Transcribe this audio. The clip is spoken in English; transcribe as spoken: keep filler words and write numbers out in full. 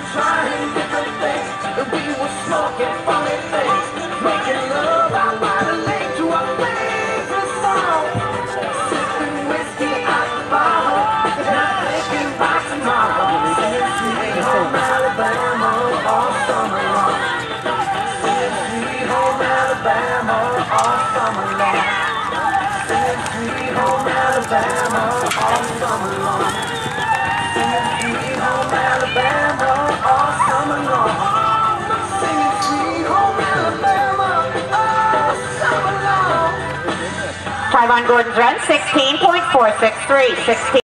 trying different things. We were smoking funny things, making love out by the lake to our favorite song. Sipping whiskey out the bottle, not thinking about tomorrow. Singing Sweet Home Alabama all summer long. Singing Sweet Home Alabama all summer long. Singing Sweet Home Alabama all summer long. Singing Sweet Home Alabama all summer long. Singing Sweet Home Alabama all summer long. Time on Gordon's run, sixteen point four six three. sixteen